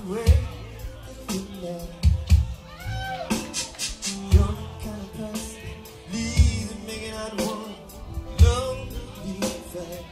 way you love. You're the kind of person leaving me and I want lonely fact.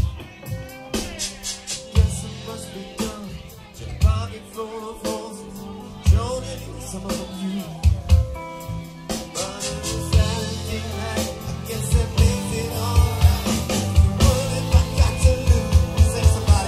Guess it must be done. Your pocket full of holes, showing some of you. But it's Saturday night, I guess that makes it alright. What if I got to lose? Say somebody.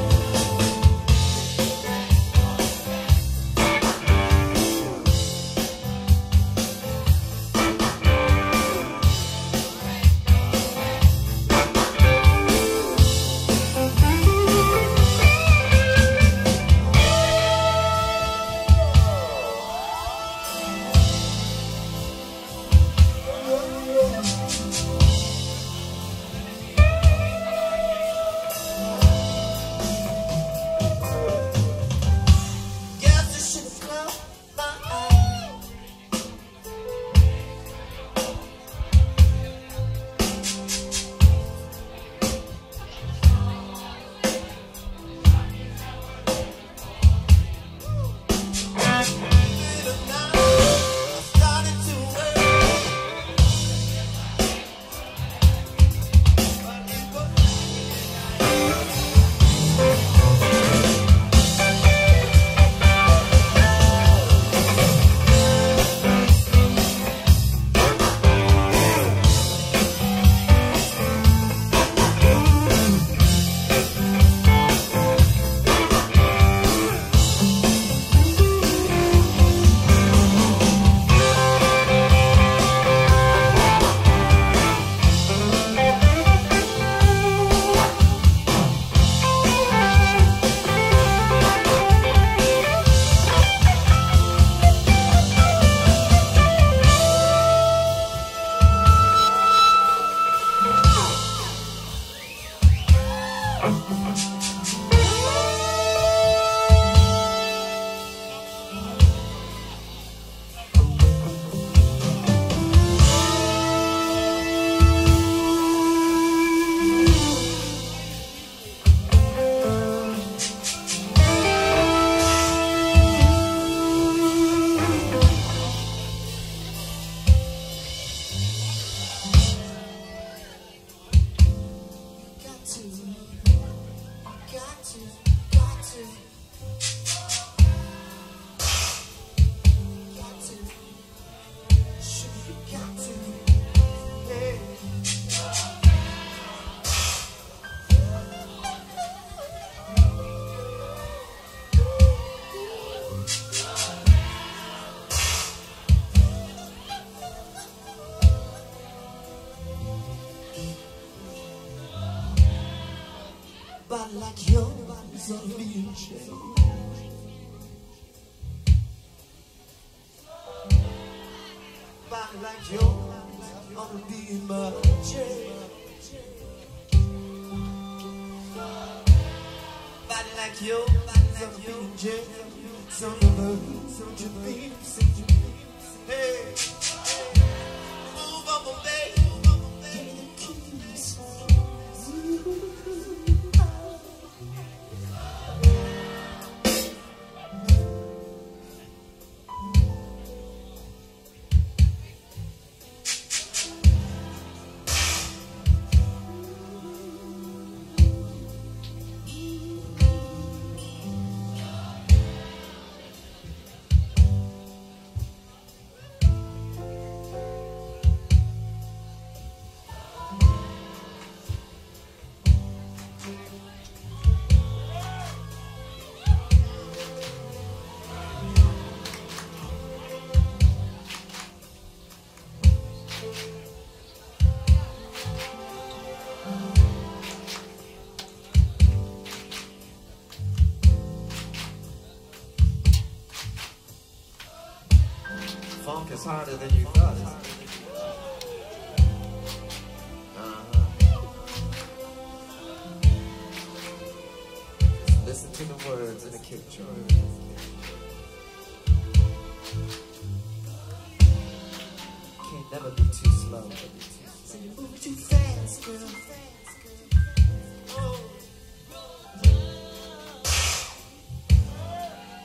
Body like yours on being changed. Body like yours on being my change. Body like yours on being changed. Some of us, some you think, hey, move up, baby. Funk is harder than you thought. Just listen to the words in the kick drum. Can't never be too slow. So you move too fast, girl. Oh.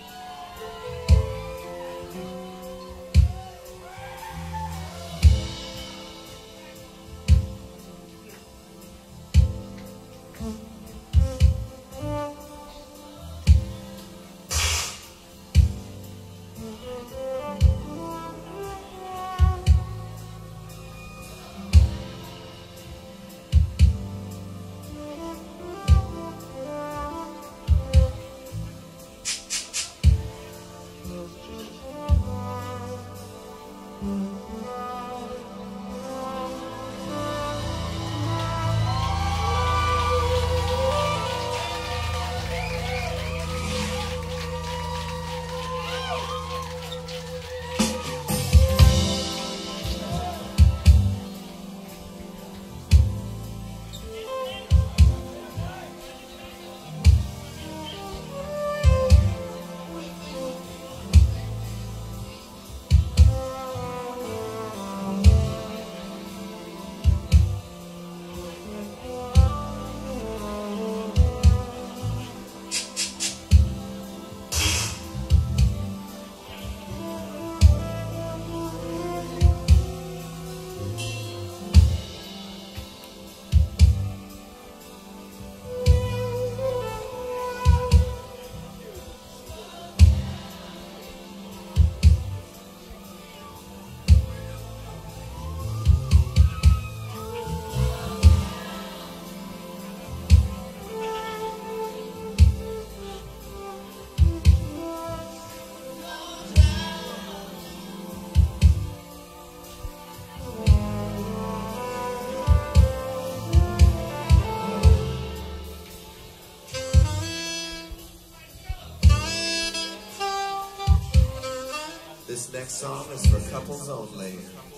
This next song is for couples only.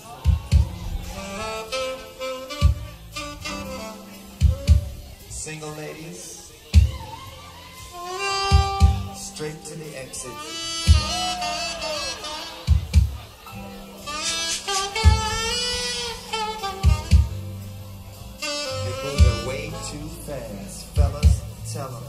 Single ladies, straight to the exit. You're moving way too fast, fellas, tell them.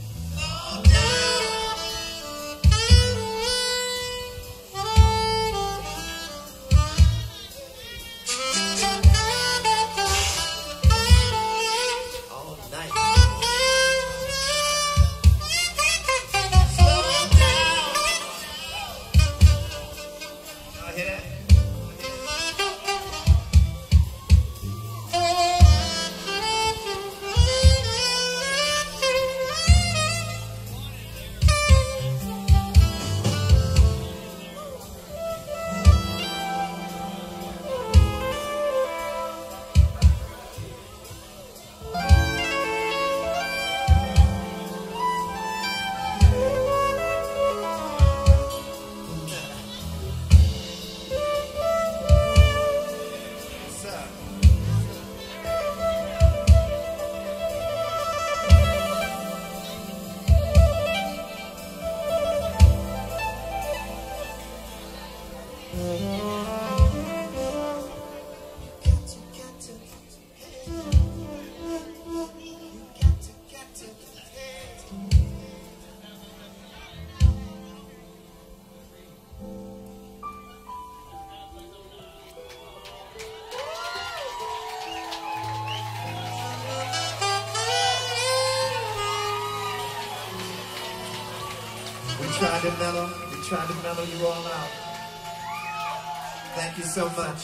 We tried to mellow you all out. Thank you so much.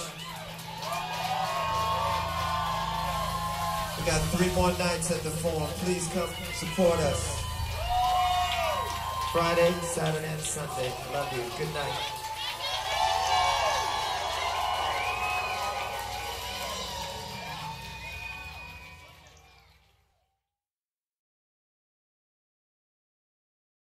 We got 3 more nights at the Forum. Please come support us. Friday, Saturday, and Sunday. Love you. Good night.